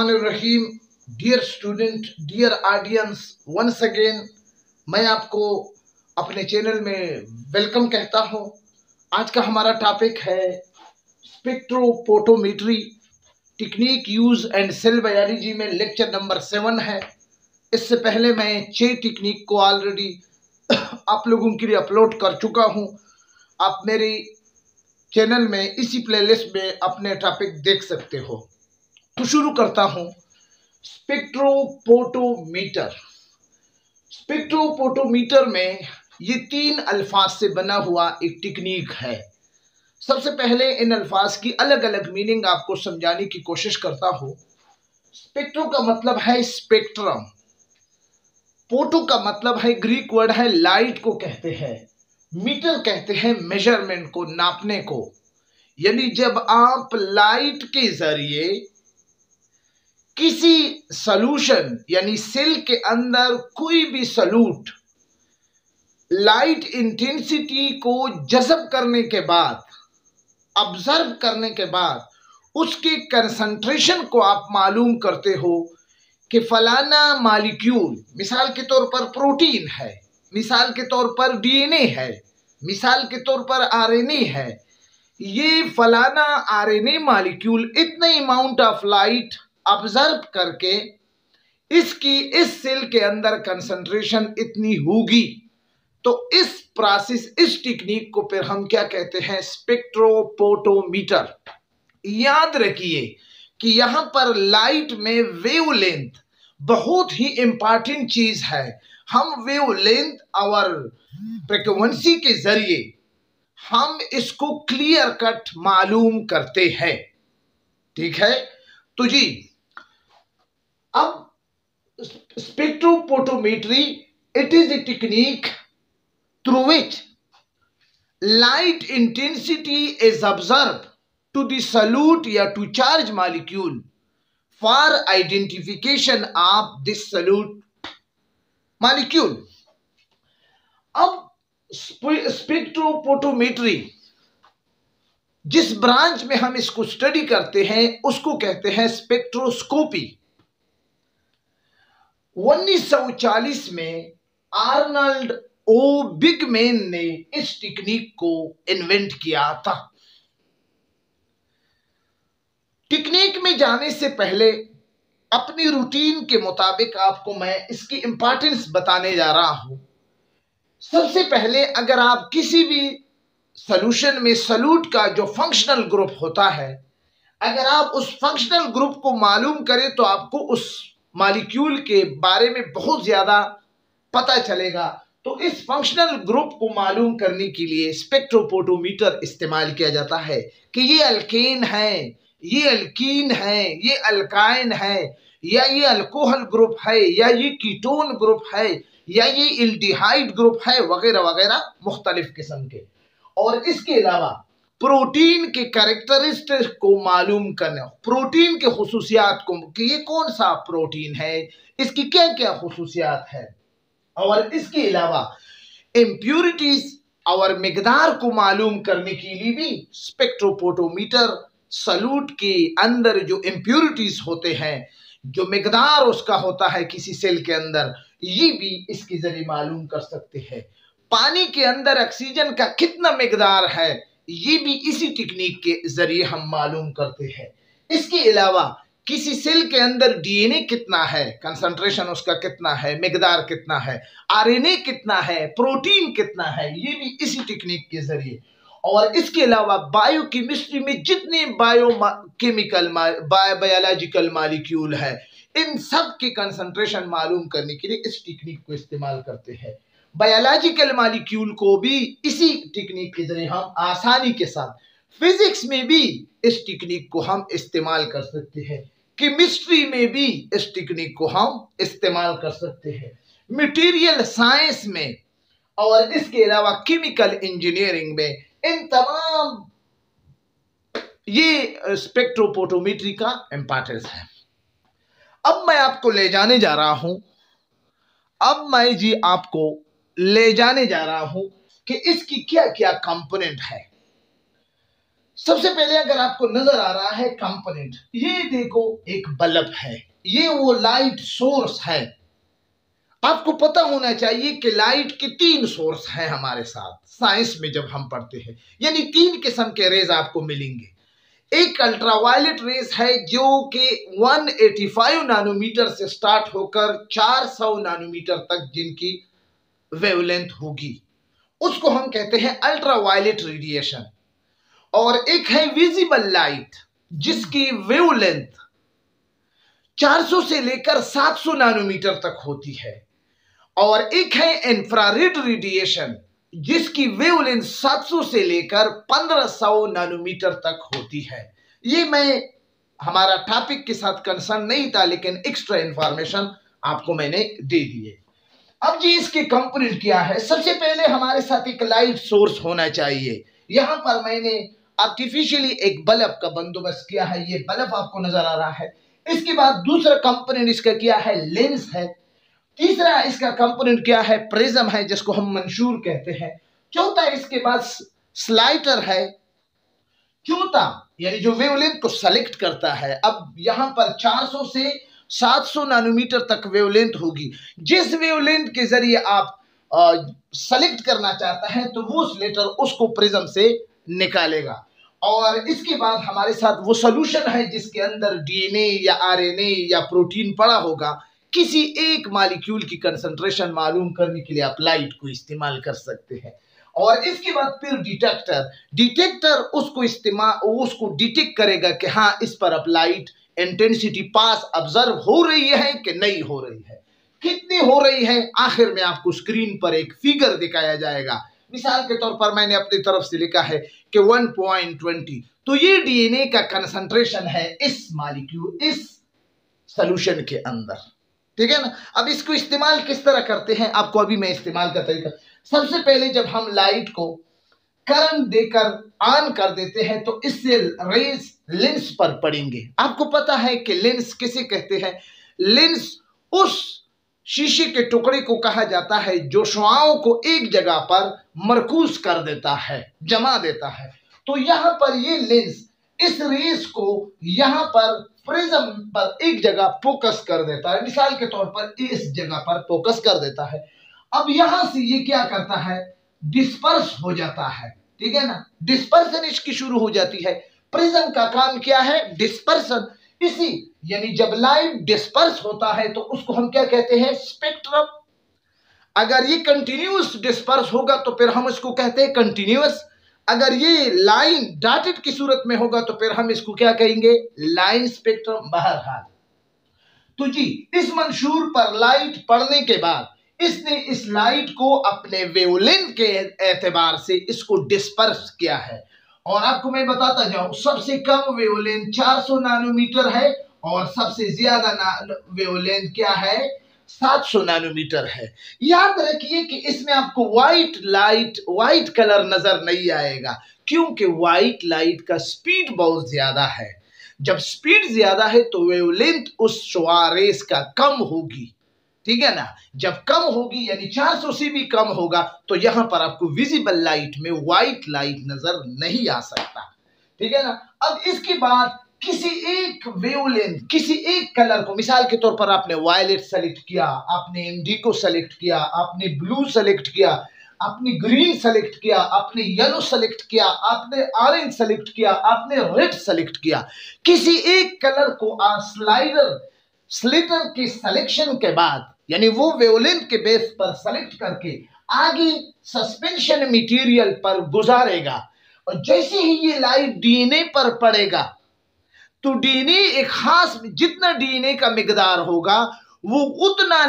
बिस्मिल्लाहिर्रहमानिर्रहीम। Dear student, dear audience, once again मैं आपको अपने चैनल में वेलकम कहता हूं। आज का हमारा टॉपिक है spectrophotometry technique use and cell biology में लेक्चर नंबर 7 है। इससे पहले मैं 6 टेक्निक को ऑलरेडी आप लोगों के लिए अपलोड कर चुका हूं। आप मेरी चैनल में इसी प्लेलिस्ट में अपने टॉपिक देख सकते हो। तो शुरू करता हूं। स्पेक्ट्रोपोटोमीटर। स्पेक्ट्रोपोटोमीटर में ये 3 अल्फाज से बना हुआ एक टेक्निक है। सबसे पहले इन अल्फाज की अलग अलग मीनिंग आपको समझाने की कोशिश करता हूं। स्पेक्ट्रो का मतलब है स्पेक्ट्रम, पोटो का मतलब है ग्रीक वर्ड है लाइट को कहते हैं, मीटर कहते हैं मेजरमेंट को, नापने को। यानी जब आप लाइट के जरिए किसी सॉल्यूशन यानी सेल के अंदर कोई भी सॉल्यूट लाइट इंटेंसिटी को जज़ब करने के बाद, ऑब्जर्व करने के बाद उसके कंसंट्रेशन को आप मालूम करते हो कि फलाना मॉलिक्यूल, मिसाल के तौर पर प्रोटीन है, मिसाल के तौर पर डीएनए है, मिसाल के तौर पर आरएनए है, ये फलाना आरएनए मॉलिक्यूल इतने अमाउंट ऑफ लाइट ऑब्जर्व करके इसकी इस सेल के अंदर कंसंट्रेशन इतनी होगी। तो इस प्रोसेस, इस टेक्निक को फिर हम क्या कहते हैं? स्पेक्ट्रोपोटोमीटर। याद रखिए कि यहां पर लाइट में वेवलेंथ बहुत ही इंपॉर्टेंट चीज है। हम वेवलेंथ और फ्रीक्वेंसी के जरिए हम इसको क्लियर कट मालूम करते हैं। ठीक है, तो जी अब spectrophotometry, it is a technique through which light intensity is observed to the solute या to charge molecule for identification of this solute molecule। अब स्पेक्ट्रोपोटोमेट्री जिस ब्रांच में हम इसको स्टडी करते हैं उसको कहते हैं स्पेक्ट्रोस्कोपी। 1940 में आर्नल्ड ओ बिगमैन ने इस टेक्निक को इन्वेंट किया था। टेक्निक में जाने से पहले अपनी रूटीन के मुताबिक आपको मैं इसकी इंपॉर्टेंस बताने जा रहा हूं। सबसे पहले अगर आप किसी भी सॉल्यूशन में सॉल्यूट का जो फंक्शनल ग्रुप होता है, अगर आप उस फंक्शनल ग्रुप को मालूम करें तो आपको उस मॉलिक्यूल के बारे में बहुत ज्यादा पता चलेगा। तो इस फंक्शनल ग्रुप को मालूम करने के लिए स्पेक्ट्रोपोटोमीटर इस्तेमाल किया जाता है कि ये अल्केन है, ये अल्कीन है, ये अल्काइन है, या ये अल्कोहल ग्रुप है, या ये कीटोन ग्रुप है, या ये एल्डिहाइड ग्रुप है, वगैरह वगैरह मुख्तलिफ किस्म के। और इसके अलावा प्रोटीन के कैरेक्टरिस्टिक को मालूम करना, प्रोटीन के खुसूसियात को कि ये कौन सा प्रोटीन है, इसकी क्या क्या खुसूसियात है। और इसके अलावा इम्प्यूरिटीज और मिकदार को मालूम करने के लिए भी स्पेक्ट्रोपोटोमीटर सॉल्यूट के अंदर जो इम्प्यूरिटीज होते हैं, जो मिकदार उसका होता है किसी सेल के अंदर, ये भी इसके जरिए मालूम कर सकते हैं। पानी के अंदर ऑक्सीजन का कितना मिकदार है, ये भी इसी टेक्निक के जरिए हम मालूम करते हैं। इसके अलावा किसी सेल के अंदर डीएनए कितना है, कंसंट्रेशन उसका कितना है, मिकदार कितना है, आरएनए कितना है, प्रोटीन कितना है, ये भी इसी टेक्निक के जरिए। और इसके अलावा बायोकेमिस्ट्री में जितने बायोकेमिकल बायोलॉजिकल मॉलिक्यूल है, इन सब के कंसंट्रेशन मालूम करने के लिए इस टेक्निक को इस्तेमाल करते हैं। बायोलॉजिकल मॉलिक्यूल को भी इसी टेक्निक के जरिए हम आसानी के साथ, फिजिक्स में भी इस टेक्निक को हम इस्तेमाल कर सकते हैं, केमिस्ट्री में भी इस टेक्निक को हम इस्तेमाल कर सकते हैं, मटेरियल साइंस में, और इसके अलावा केमिकल इंजीनियरिंग में। इन तमाम ये स्पेक्ट्रोपोटोमेट्री का इंपॉर्टेंस है। अब मैं आपको ले जाने जा रहा हूं, आपको ले जाने जा रहा हूं कि इसकी क्या क्या कंपोनेंट है। सबसे पहले अगर आपको नजर आ रहा है कंपोनेंट, ये देखो एक बल्ब है, ये वो लाइट सोर्स है। आपको पता होना चाहिए कि लाइट के 3 सोर्स हैं हमारे साथ साइंस में जब हम पढ़ते हैं, यानी 3 किस्म के रेज आपको मिलेंगे। एक अल्ट्रावायलेट रेज है जो कि 185 नैनोमीटर से स्टार्ट होकर 400 नैनोमीटर तक जिनकी वेवलेंथ होगी, उसको हम कहते हैं अल्ट्रावायलेट रेडिएशन। और एक है विजिबल लाइट जिसकी वेवलेंथ 400 से लेकर 700 नैनोमीटर तक होती है। और एक है इंफ्रारेड रेडिएशन जिसकी वेवलेंथ 700 से लेकर 1500 नैनोमीटर तक होती है। ये मैं हमारा टॉपिक के साथ कंसर्न नहीं था, लेकिन एक्स्ट्रा इंफॉर्मेशन आपको मैंने दे दी है। अब जी इसके कंपोनेंट क्या है। सबसे पहले हमारे साथ एक लाइट सोर्स होना चाहिए। यहां पर मैंने आर्टिफिशियली एक बल्ब का बंदोबस्त किया है, ये बल्ब आपको नजर आ रहा है। इसके बाद दूसरा कंपोनेंट इसका क्या है, लेंस है। तीसरा इसका कंपोनेंट क्या है, प्रिज्म है जिसको हम मंशूर कहते हैं। चौथा इसके बाद स्लाइटर है। चौथा यानी जो वेवलेंथ को सेलेक्ट करता है। अब यहां पर 400 से 700 नैनोमीटर तक वेवलेंथ होगी। जिस वेवलेंथ के जरिए आप सेलेक्ट करना चाहता है तो वो स्लेटर उसको प्रिज्म से निकालेगा। और इसके बाद हमारे साथ वो सोल्यूशन है जिसके अंदर डीएनए या आरएनए या प्रोटीन पड़ा होगा। किसी एक मॉलिक्यूल की कंसंट्रेशन मालूम करने के लिए आप लाइट को इस्तेमाल कर सकते हैं। और इसके बाद फिर डिटेक्टर उसको डिटेक्ट करेगा कि हाँ इस पर अब लाइट इंटेंसिटी पास ऑब्जर्व हो रही है कि नहीं हो रही है, कितनी हो रही है। आखिर में आपको स्क्रीन पर एक फिगर दिखाया जाएगा। मिसाल के तौर पर मैंने अपनी तरफ से लिखा है कि 1.20, तो ये डीएनए का कंसंट्रेशन है इस मॉलिक्यूल इस सॉल्यूशन के अंदर, ठीक है ना। अब इसको इस्तेमाल किस तरह करते हैं आपको अभी मैं इस्तेमाल का तरीका। सबसे पहले जब हम लाइट को करंट देकर ऑन कर देते हैं तो इससे रेज लेंस पर पड़ेंगे। आपको पता है कि लेंस किसे कहते हैं। लेंस उस शीशे के टुकड़े को कहा जाता है जो शुआओं को एक जगह पर मरकूज कर देता है, जमा देता है। तो यहां पर ये लेंस इस रेस को यहां पर प्रिज्म पर एक जगह फोकस कर देता है। मिसाल के तौर पर इस जगह पर फोकस कर देता है। अब यहां से ये क्या करता है, डिस्पर्स हो जाता है, ठीक है ना। डिस्पर्सन इसकी शुरू हो जाती है। प्रिज्म का काम क्या है, डिस्पर्सन। इसी यानी जब लाइट डिस्पर्स होता है तो उसको हम क्या कहते हैं, स्पेक्ट्रम। अगर ये कंटिन्यूअस डिस्पर्स होगा तो फिर हम इसको कहते हैं कंटिन्यूअस। अगर ये लाइन डॉटेड की सूरत में होगा तो फिर हम इसको क्या कहेंगे, लाइन स्पेक्ट्रम। बहरहाल तो जी इस मंशूर पर लाइट पड़ने के बाद इसने इस लाइट को अपने वेवलेंथ के एतबार से इसको डिस्पर्स किया है। और आपको मैं बताता जाऊं, सबसे कम वेवलेंथ 400 नैनोमीटर है और सबसे ज्यादा वेवलेंथ क्या है, 700 नैनोमीटर है। याद रखिए कि इसमें आपको व्हाइट कलर नजर नहीं आएगा क्योंकि व्हाइट लाइट का स्पीड बहुत ज्यादा है। जब स्पीड ज्यादा है तो वेवलेंथ उस शुआ रेस का कम होगी, ठीक है ना। जब कम होगी यानी 400 से भी कम होगा तो यहां पर आपको विजिबल लाइट में व्हाइट लाइट नजर नहीं आ सकता, ठीक है ना। अब इसके बाद किसी एक वेवलेंथ, किसी एक कलर को, मिसाल के तौर पर आपने वायलेट सेलेक्ट किया, आपने इंडिगो सेलेक्ट किया, आपने ब्लू सेलेक्ट किया, आपने ग्रीन सेलेक्ट किया, आपने येलो सेलेक्ट किया, आपने ऑरेंज सेलेक्ट किया, आपने रेड सेलेक्ट किया। किसी एक कलर को स्लिटर के सिलेक्शन के बाद यानी वो वेवलेंथ के बेस पर सेलेक्ट करके आगे सस्पेंशन मटेरियल पर गुजारेगा। और जैसे ही ये लाइट डीएनए पर पड़ेगा तो डीएनए एक खास, जितना डीएनए का मिकदार होगा वो उतना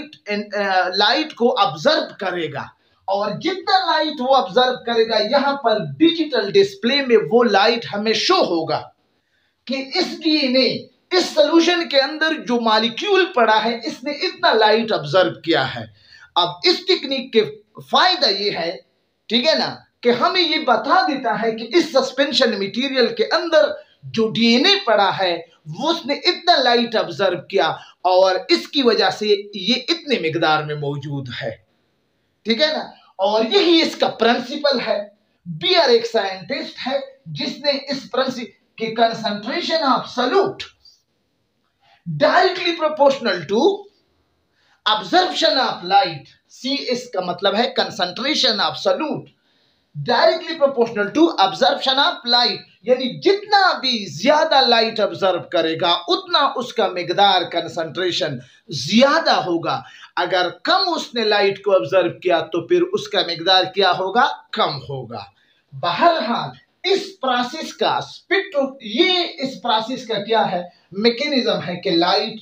लाइट को ऑब्जर्व करेगा। और जितना लाइट वो ऑब्जर्व करेगा यहां पर डिजिटल डिस्प्ले में वो लाइट हमें शो होगा कि इस डीएनए, इस सॉल्यूशन के अंदर जो मॉलिक्यूल पड़ा है इसने इतना लाइट ऑब्जर्व किया है। अब इस टेक्निक के फायदा ये है, ठीक है ना, कि हमें ये बता देता है कि इस सस्पेंशन मटेरियल के अंदर जो डीएनए पड़ा है वो उसने इतना लाइट ऑब्जर्व किया और इसकी वजह से ये इतने मिकदार में मौजूद है, ठीक है ना। और यही इसका प्रिंसिपल है। बियर एक साइंटिस्ट है जिसने इस प्रिंसिपल की concentration of solute directly proportional to absorption of light. See इसका मतलब है concentration of solute directly proportional to absorption of light, यानी जितना भी ज्यादा लाइट ऑब्जर्व करेगा उतना उसका मिकदार कंसंट्रेशन ज्यादा होगा। अगर कम उसने लाइट को ऑब्जर्व किया तो फिर उसका मिकदार क्या होगा, कम होगा। बहरहाल इस प्रोसेस का ये इस प्रोसेस का क्या है, मैकेनिज्म है कि लाइट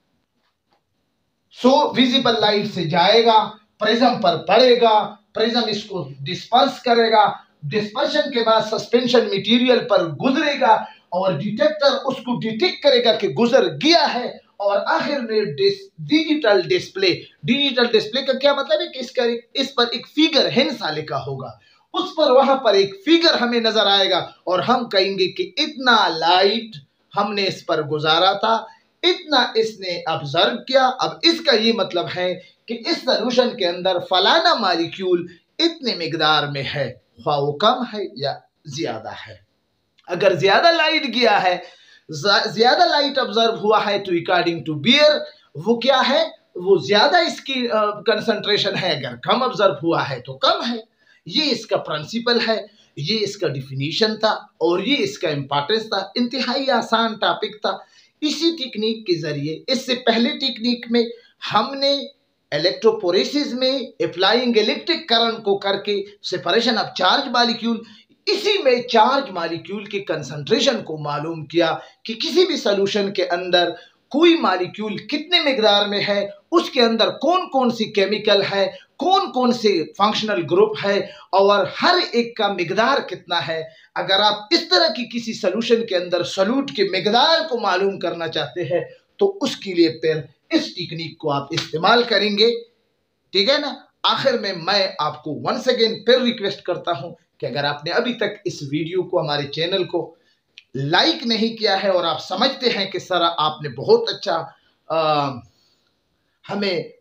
विजिबल लाइट से जाएगा, प्रिज्म पर पड़ेगा, प्रिज्म इसको डिस्पर्स करेगा, डिस्पर्शन के बाद सस्पेंशन मटेरियल पर गुजरेगा और डिटेक्टर उसको डिटेक्ट करेगा कि गुजर गया है, और आखिर में डिजिटल डिस्प्ले का क्या मतलब है कि इस पर एक फिगर हिंसा लिखा होगा, उस पर वहां पर एक फिगर हमें नजर आएगा और हम कहेंगे कि इतना लाइट हमने इस पर गुजारा था, इतना इसने ऑब्जर्व किया। अब इसका ये मतलब है कि इस सॉल्यूशन के अंदर फलाना मॉलिक्यूल इतने मिकदार में है, ख्वाह वो कम है या ज्यादा है। अगर ज्यादा लाइट गया है, ज्यादा लाइट ऑब्जर्व हुआ है तो अकॉर्डिंग टू बियर वो क्या है, वो ज्यादा इसकी कंसंट्रेशन है, अगर कम ऑब्जर्व हुआ है तो कम है। ये इसका प्रिंसिपल है, ये इसका डिफिनीशन था और ये इसका इंपॉर्टेंस था। इंतहाई आसान टॉपिक था। इसी टेक्निक के जरिए, इससे पहले टेक्निक में हमने इलेक्ट्रोपोरेसिस में अप्लाइंग इलेक्ट्रिक करंट को करके सेपरेशन ऑफ चार्ज मॉलिक्यूल, इसी में चार्ज मॉलिक्यूल के कंसंट्रेशन को मालूम किया कि किसी भी सॉल्यूशन के अंदर कोई मॉलिक्यूल कितने मिकदार में है, उसके अंदर कौन कौन सी केमिकल है, कौन कौन से फंक्शनल ग्रुप है और हर एक का मिकदार कितना है। अगर आप इस तरह की किसी सॉल्यूशन के अंदर सॉल्यूट के मिकदार को मालूम करना चाहते हैं तो उसके लिए फिर इस टेक्निक को आप इस्तेमाल करेंगे, ठीक है ना। आखिर में मैं आपको वंस अगेन फिर रिक्वेस्ट करता हूं कि अगर आपने अभी तक इस वीडियो को, हमारे चैनल को लाइक नहीं किया है और आप समझते हैं कि सर आपने बहुत अच्छा हमें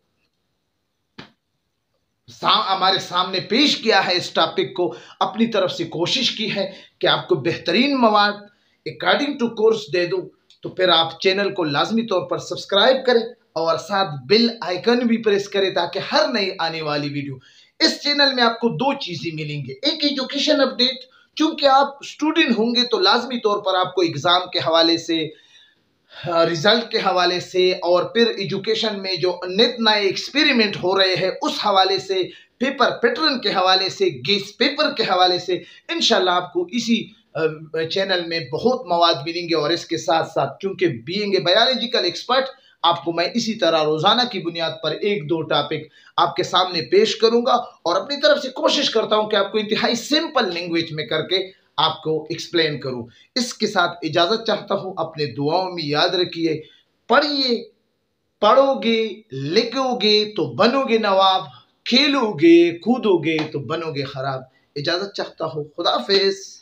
हमारे सामने पेश किया है, इस टॉपिक को अपनी तरफ से कोशिश की है कि आपको बेहतरीन मवाद अकॉर्डिंग टू कोर्स दे दूं, तो फिर आप चैनल को लाजमी तौर पर सब्सक्राइब करें और साथ बेल आइकन भी प्रेस करें ताकि हर नई आने वाली वीडियो, इस चैनल में आपको दो चीजें मिलेंगी। एक एजुकेशन अपडेट, चूंकि आप स्टूडेंट होंगे तो लाजमी तौर पर आपको एग्जाम के हवाले से, रिजल्ट के हवाले से और फिर एजुकेशन में जो नित नए एक्सपेरिमेंट हो रहे हैं उस हवाले से, पेपर पैटर्न के हवाले से, गेस पेपर के हवाले से इंशाल्लाह आपको इसी चैनल में बहुत मवाद मिलेंगे। और इसके साथ साथ चूंकि बीइंग ए बायोलॉजिकल एक्सपर्ट, आपको मैं इसी तरह रोजाना की बुनियाद पर एक दो टॉपिक आपके सामने पेश करूंगा और अपनी तरफ से कोशिश करता हूं कि आपको इंतहाई सिंपल लैंग्वेज में करके आपको एक्सप्लेन करूं। इसके साथ इजाजत चाहता हूं, अपने दुआओं में याद रखिए, पढ़िए, पढ़ोगे, लिखोगे तो बनोगे नवाब, खेलोगे कूदोगे तो बनोगे खराब। इजाजत चाहता हूं, खुदा हाफिज।